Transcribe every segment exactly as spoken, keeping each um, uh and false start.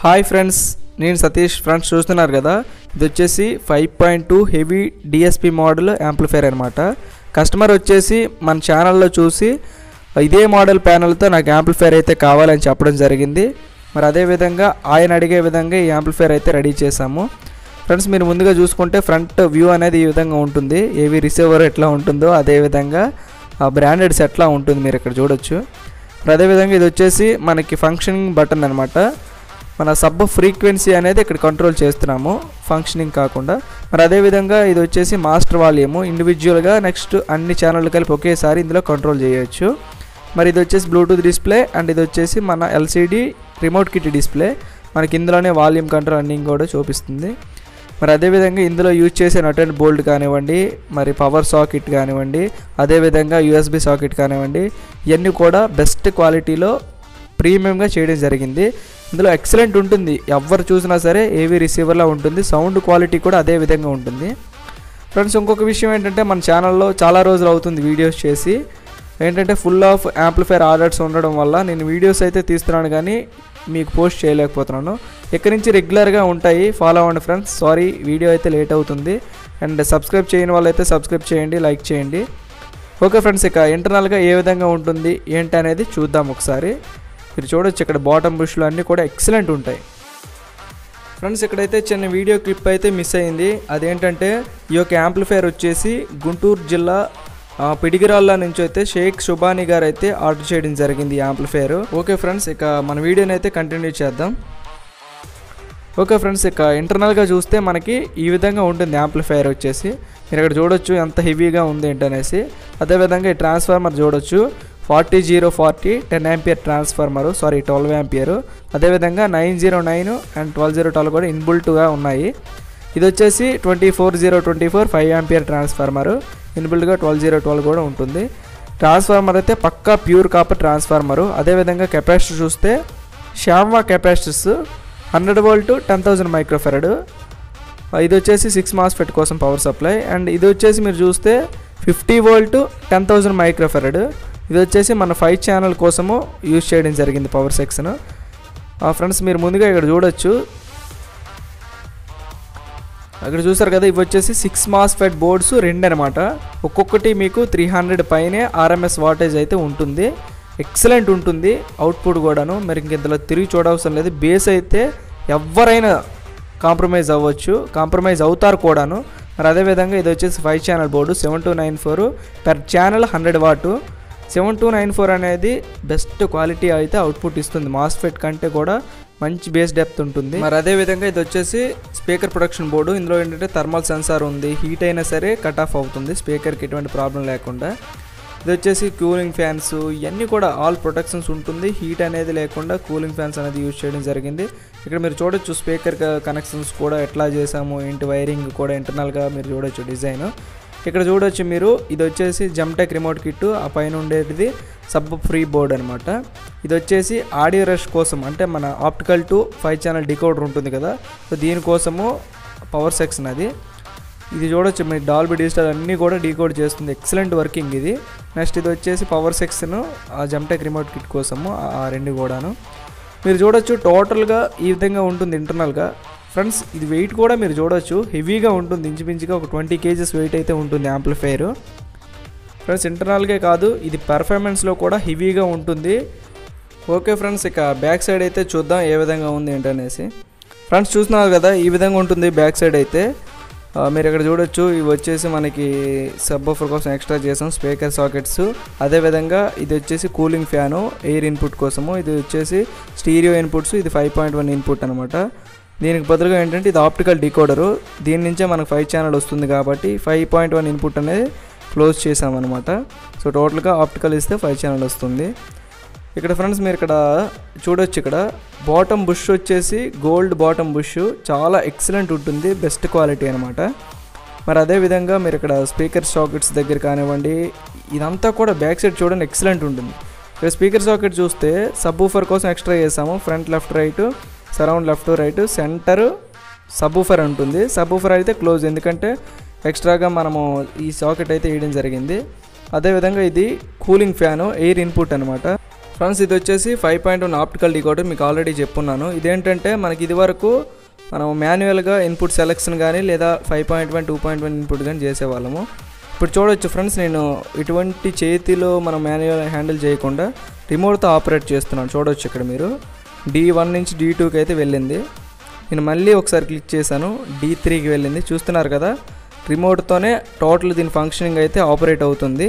Hi friends, నేను Satish. Friends చూస్తున్నారు కదా, ఇది వచ్చేసి five point two heavy DSP model amplifier అనమాట. కస్టమర్ వచ్చేసి మన ఛానల్లో చూసి ఇదే మోడల్ ప్యానల్తో నాకు యాంప్లిఫైర్ అయితే కావాలని చెప్పడం జరిగింది. మరి అదేవిధంగా ఆయన అడిగే విధంగా ఈ యాంప్లిఫైర్ అయితే రెడీ చేసాము. ఫ్రెండ్స్ మీరు ముందుగా చూసుకుంటే ఫ్రంట్ వ్యూ అనేది ఈ విధంగా ఉంటుంది. ఏవి రిసీవర్ ఎట్లా ఉంటుందో అదేవిధంగా ఆ బ్రాండెడ్స్ ఎట్లా ఉంటుంది మీరు ఇక్కడ చూడొచ్చు. మరి అదేవిధంగా ఇది వచ్చేసి మనకి ఫంక్షనింగ్ బటన్ అనమాట. మన సబ్ ఫ్రీక్వెన్సీ అనేది ఇక్కడ కంట్రోల్ చేస్తున్నాము, ఫంక్షనింగ్ కాకుండా. మరి అదేవిధంగా ఇది వచ్చేసి మాస్టర్ వాల్యూము, ఇండివిజువల్గా నెక్స్ట్ అన్ని ఛానళ్ళు కలిపి ఒకేసారి ఇందులో కంట్రోల్ చేయొచ్చు. మరి ఇది వచ్చేసి బ్లూటూత్ డిస్ప్లే అండ్ ఇది వచ్చేసి మన ఎల్సిడి రిమోట్ కిట్ డిస్ప్లే. మనకి ఇందులోనే వాల్యూమ్ కంట్రోల్ అన్నీ కూడా చూపిస్తుంది. మరి అదేవిధంగా ఇందులో యూజ్ చేసే నట్ అండ్ బోల్ట్ కానివ్వండి, మరి పవర్ సాకెట్ కానివ్వండి, అదేవిధంగా యూఎస్బి సాకెట్ కానివ్వండి, ఇవన్నీ కూడా బెస్ట్ క్వాలిటీలో ప్రీమియంగా చేయడం జరిగింది. ఇందులో ఎక్సలెంట్ ఉంటుంది, ఎవరు చూసినా సరే ఏవీ రిసీవర్లా ఉంటుంది. సౌండ్ క్వాలిటీ కూడా అదే విధంగా ఉంటుంది. ఫ్రెండ్స్ ఇంకొక విషయం ఏంటంటే, మన ఛానల్లో చాలా రోజులు అవుతుంది వీడియోస్ చేసి. ఏంటంటే ఫుల్ ఆఫ్ యాంప్లిఫైర్ ఆర్డర్స్ ఉండడం వల్ల నేను వీడియోస్ అయితే తీస్తున్నాను కానీ మీకు పోస్ట్ చేయలేకపోతున్నాను. ఇక్కడి నుంచి రెగ్యులర్గా ఉంటాయి, ఫాలో అవ్వండి ఫ్రెండ్స్. సారీ వీడియో అయితే లేట్ అవుతుంది. అండ్ సబ్స్క్రైబ్ చేయని వాళ్ళైతే సబ్స్క్రైబ్ చేయండి, లైక్ చేయండి. ఓకే ఫ్రెండ్స్, ఇక ఇంటర్నల్గా ఏ విధంగా ఉంటుంది ఏంటి అనేది చూద్దాం ఒకసారి. మీరు చూడొచ్చు ఇక్కడ బాటమ్ బుష్లు అన్నీ కూడా ఎక్సలెంట్ ఉంటాయి. ఫ్రెండ్స్ ఇక్కడైతే చిన్న వీడియో క్లిప్ అయితే మిస్ అయింది. అదేంటంటే ఈ యొక్క యాంప్లిఫైర్ వచ్చేసి గుంటూరు జిల్లా పిడిగిరాళ్ళ నుంచి అయితే షేక్ శుభాని గారు అయితే ఆర్డర్ చేయడం జరిగింది ఈ యాంప్లిఫైర్. ఓకే ఫ్రెండ్స్, ఇక మన వీడియోని అయితే కంటిన్యూ చేద్దాం. ఓకే ఫ్రెండ్స్, ఇక ఇంటర్నల్గా చూస్తే మనకి ఈ విధంగా ఉంటుంది యాంప్లిఫైర్ వచ్చేసి. మీరు ఇక్కడ చూడొచ్చు ఎంత హెవీగా ఉంది ఏంటనేసి. అదేవిధంగా ఈ ట్రాన్స్ఫార్మర్ చూడొచ్చు, forty zero forty ten ampere transformer, sorry twelve ampere. అదేవిధంగా nine zero nine and twelve zero twelve కూడా ఇన్బుల్ట్గా ఉన్నాయి. ఇది వచ్చేసి twenty four zero twenty four five ampere transformer, ఇన్బుల్ట్గా ట్వెల్వ్ జీరో ట్వెల్వ్ కూడా ఉంటుంది. ట్రాన్స్ఫార్మర్ అయితే పక్కా ప్యూర్ కాపర్ ట్రాన్స్ఫార్మరు. అదేవిధంగా కెపాసిటర్ చూస్తే Samwha capacitors hundred volt ten thousand microfarad. ఇది వచ్చేసి సిక్స్ మాస్ఫెట్ కోసం పవర్ సప్లై. అండ్ ఇది వచ్చేసి మీరు చూస్తే fifty volt ten thousand microfarad. ఇది వచ్చేసి మన ఫైవ్ ఛానల్ కోసము యూజ్ చేయడం జరిగింది పవర్ సెక్షన్. ఫ్రెండ్స్ మీరు ముందుగా ఇక్కడ చూడొచ్చు, అక్కడ చూసారు కదా, ఇవి వచ్చేసి సిక్స్ మాస్ఫెట్ బోర్డ్స్ రెండు అనమాట. ఒక్కొక్కటి మీకు త్రీ హండ్రెడ్ పైనే ఆర్ఎంఎస్ వాటేజ్ అయితే ఉంటుంది. ఎక్సలెంట్ ఉంటుంది అవుట్పుట్ కూడాను. మరి ఇంక ఇందులో తిరిగి చూడవసరం లేదు. బేస్ అయితే ఎవరైనా కాంప్రమైజ్ అవ్వచ్చు, కాంప్రమైజ్ అవుతారు కూడాను. మరి అదేవిధంగా ఇది వచ్చేసి five channel board, seven two nine four per channel hundred watt. Seven two nine four అనేది బెస్ట్ క్వాలిటీ అయితే అవుట్పుట్ ఇస్తుంది, మాస్ఫెట్ కంటే కూడా మంచి బేస్ డెప్త్ ఉంటుంది. మరి అదేవిధంగా ఇది వచ్చేసి స్పీకర్ ప్రొడక్షన్ బోర్డు. ఇందులో ఏంటంటే థర్మల్ సెన్సార్ ఉంది, హీట్ అయినా సరే కట్ ఆఫ్ అవుతుంది స్పీకర్కి ఎటువంటి ప్రాబ్లం లేకుండా. ఇది వచ్చేసి కూలింగ్ ఫ్యాన్స్, ఇవన్నీ కూడా ఆల్ ప్రొటెక్షన్స్ ఉంటుంది, హీట్ అనేది లేకుండా కూలింగ్ ఫ్యాన్స్ అనేది యూజ్ చేయడం జరిగింది. ఇక్కడ మీరు చూడొచ్చు స్పీకర్ కనెక్షన్స్ కూడా ఎట్లా చేసాము ఏంటి, వైరింగ్ కూడా ఇంటర్నల్గా మీరు చూడొచ్చు డిజైన్. ఇక్కడ చూడొచ్చు మీరు, ఇది వచ్చేసి జమ్టెక్ రిమోట్ కిట్, ఆ పైన ఉండేది సబ్ ఫ్రీ బోర్డ్ అనమాట. ఇది వచ్చేసి ఆడియో రష్ కోసం, అంటే మన optical to five channel decoder ఉంటుంది కదా, సో దీనికోసము పవర్ సెక్షన్ అది. ఇది చూడొచ్చు మీరు, డాల్బీ డిజిటల్ అన్నీ కూడా డీకోడ్ చేస్తుంది, ఎక్సలెంట్ వర్కింగ్ ఇది. నెక్స్ట్ ఇది వచ్చేసి పవర్ సెక్షన్ ఆ జమ్టెక్ రిమోట్ కిట్ కోసము, ఆ రెండు కూడాను మీరు చూడొచ్చు. టోటల్గా ఈ విధంగా ఉంటుంది ఇంటర్నల్గా. ఫ్రెండ్స్ ఇది వెయిట్ కూడా మీరు చూడొచ్చు, హెవీగా ఉంటుంది, ఇంచుమించుగా ఒక ట్వంటీ కేజెస్ వెయిట్ అయితే ఉంటుంది యాంప్లిఫైర్. ఫ్రెండ్స్ ఇంటర్నల్గా కాదు, ఇది పర్ఫార్మెన్స్లో కూడా హెవీగా ఉంటుంది. ఓకే ఫ్రెండ్స్, ఇక బ్యాక్ సైడ్ అయితే చూద్దాం ఏ విధంగా ఉంది ఏంటనేసి. ఫ్రెండ్స్ చూస్తున్నారు కదా, ఈ విధంగా ఉంటుంది బ్యాక్ సైడ్ అయితే. మీరు ఇక్కడ చూడొచ్చు, ఇవి వచ్చేసి మనకి సబ్వూఫర్ కోసం ఎక్స్ట్రా చేసాం స్పీకర్ సాకెట్స్. అదేవిధంగా ఇది వచ్చేసి కూలింగ్ ఫ్యాను ఎయిర్ ఇన్పుట్ కోసము. ఇది వచ్చేసి స్టీరియో ఇన్పుట్స్, ఇది ఫైవ్ పాయింట్ వన్ ఇన్పుట్ అనమాట. దీనికి బదులుగా ఏంటంటే ఇది ఆప్టికల్ డికోడరు, దీని నుంచే మనకు ఫైవ్ ఛానల్ వస్తుంది కాబట్టి ఫైవ్ పాయింట్ వన్ ఇన్పుట్ అనేది క్లోజ్ చేసామన్నమాట. సో టోటల్గా ఆప్టికల్ ఇస్తే ఫైవ్ ఛానల్ వస్తుంది. ఇక్కడ ఫ్రెండ్స్ మీరు ఇక్కడ చూడొచ్చు, ఇక్కడ బాటమ్ బుష్ వచ్చేసి గోల్డ్ బాటమ్ బుష్, చాలా ఎక్సలెంట్ ఉంటుంది, బెస్ట్ క్వాలిటీ అనమాట. మరి అదేవిధంగా మీరు ఇక్కడ స్పీకర్ సాకెట్స్ దగ్గర కానివ్వండి, ఇదంతా కూడా బ్యాక్ సైడ్ చూడండి ఎక్సలెంట్ ఉంటుంది. ఇక్కడ స్పీకర్ సాకెట్ చూస్తే సబ్వూఫర్ కోసం ఎక్స్ట్రా చేసాము, front left right, surround left right, centre subwoofer ఉంటుంది. సబ్వూఫర్ అయితే క్లోజ్, ఎందుకంటే ఎక్స్ట్రాగా మనము ఈ సాకెట్ అయితే వేయడం జరిగింది. అదేవిధంగా ఇది కూలింగ్ ఫ్యాను ఎయిర్ ఇన్పుట్ అనమాట. ఫ్రెండ్స్ ఇది వచ్చేసి five point one optical decoder, మీకు ఆల్రెడీ చెప్పున్నాను. ఇదేంటంటే మనకి ఇది వరకు మనం మాన్యువల్గా ఇన్పుట్ సెలెక్షన్ కానీ లేదా five point one two point one input కానీ చేసేవాళ్ళము. ఇప్పుడు చూడవచ్చు ఫ్రెండ్స్, నేను ఇటువంటి చేతిలో మనం మాన్యువల్ హ్యాండిల్ చేయకుండా రిమోట్తో ఆపరేట్ చేస్తున్నాను. చూడవచ్చు ఇక్కడ మీరు డి వన్ నుంచి డి టూకి అయితే వెళ్ళింది. నేను మళ్ళీ ఒకసారి క్లిక్ చేశాను, డి త్రీకి వెళ్ళింది. చూస్తున్నారు కదా, రిమోట్తోనే టోటల్ దీని ఫంక్షనింగ్ అయితే ఆపరేట్ అవుతుంది.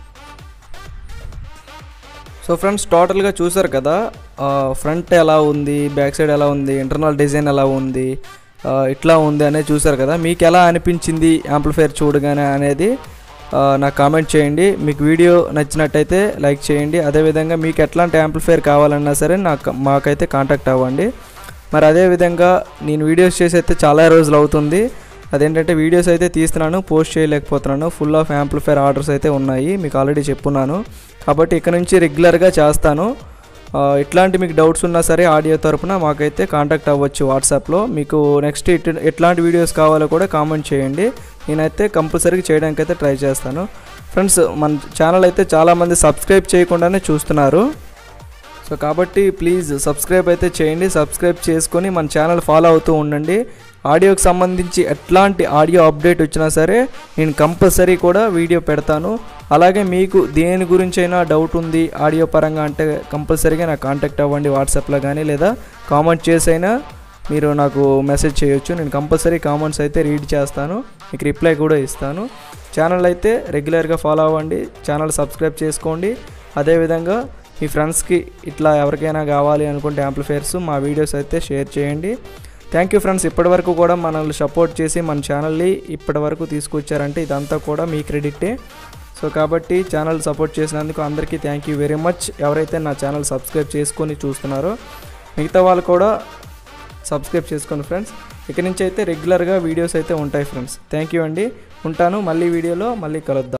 సో ఫ్రెండ్స్ టోటల్గా చూసారు కదా, ఫ్రంట్ ఎలా ఉంది, బ్యాక్ సైడ్ ఎలా ఉంది, ఇంటర్నల్ డిజైన్ ఎలా ఉంది, ఇట్లా ఉంది అనేది చూసారు కదా. మీకు ఎలా అనిపించింది యాంప్లిఫైర్ చూడగానే అనేది నాకు కామెంట్ చేయండి. మీకు వీడియో నచ్చినట్టయితే లైక్ చేయండి. అదేవిధంగా మీకు ఎట్లాంటి యాంప్లిఫైర్ కావాలన్నా సరే నాకు మాకైతే కాంటాక్ట్ అవ్వండి. మరి అదేవిధంగా నేను వీడియోస్ చేసి అయితే చాలా రోజులు అవుతుంది. అదేంటంటే వీడియోస్ అయితే తీస్తున్నాను, పోస్ట్ చేయలేకపోతున్నాను. ఫుల్ ఆఫ్ యాంప్లిఫైర్ ఆర్డర్స్ అయితే ఉన్నాయి, మీకు ఆల్రెడీ చెప్పున్నాను. కాబట్టి ఇక్కడ నుంచి రెగ్యులర్గా చేస్తాను. ఇట్లాంటి మీకు డౌట్స్ ఉన్నా సరే ఆడియో తరపున మాకైతే కాంటాక్ట్ అవ్వచ్చు వాట్సాప్లో. మీకు నెక్స్ట్ ఇట్ ఎట్లాంటి వీడియోస్ కావాలో కూడా కామెంట్ చేయండి, నేనైతే కంపల్సరీగా చేయడానికి అయితే ట్రై చేస్తాను. ఫ్రెండ్స్ మన ఛానల్ అయితే చాలామంది సబ్స్క్రైబ్ చేయకుండానే చూస్తున్నారు. సో కాబట్టి ప్లీజ్ సబ్స్క్రైబ్ అయితే చేయండి. సబ్స్క్రైబ్ చేసుకొని మన ఛానల్ ఫాలో అవుతూ ఉండండి. ఆడియోకి సంబంధించి ఎట్లాంటి ఆడియో అప్డేట్ వచ్చినా సరే నేను కంపల్సరీ కూడా వీడియో పెడతాను. అలాగే మీకు దేని గురించి అయినా డౌట్ ఉంది ఆడియో పరంగా అంటే కంపల్సరీగా నాకు కాంటాక్ట్ అవ్వండి వాట్సాప్లో కానీ, లేదా కామెంట్ చేసైనా మీరు నాకు మెసేజ్ చేయొచ్చు. నేను కంపల్సరీ కామెంట్స్ అయితే రీడ్ చేస్తాను, మీకు రిప్లై కూడా ఇస్తాను. ఛానల్ అయితే రెగ్యులర్గా ఫాలో అవ్వండి, ఛానల్ సబ్స్క్రైబ్ చేసుకోండి. అదేవిధంగా మీ ఫ్రెండ్స్కి ఇట్లా ఎవరికైనా కావాలి అనుకుంటే యాంప్లిఫైర్స్ మా వీడియోస్ అయితే షేర్ చేయండి. థ్యాంక్ యూ ఫ్రెండ్స్, ఇప్పటివరకు కూడా మనల్ని సపోర్ట్ చేసి మన ఛానల్ని ఇప్పటివరకు తీసుకొచ్చారంటే ఇదంతా కూడా మీ క్రెడిటే. సో కాబట్టి ఛానల్ సపోర్ట్ చేసినందుకు అందరికీ థ్యాంక్ యూ వెరీ మచ్. ఎవరైతే నా ఛానల్ సబ్స్క్రైబ్ చేసుకొని చూస్తున్నారో మిగతా వాళ్ళు కూడా సబ్స్క్రైబ్ చేసుకోండి ఫ్రెండ్స్. ఇక నుంచి అయితే రెగ్యులర్గా వీడియోస్ అయితే ఉంటాయి ఫ్రెండ్స్. థ్యాంక్ యూ అండి, ఉంటాను. మళ్ళీ వీడియోలో మళ్ళీ కలుద్దాం.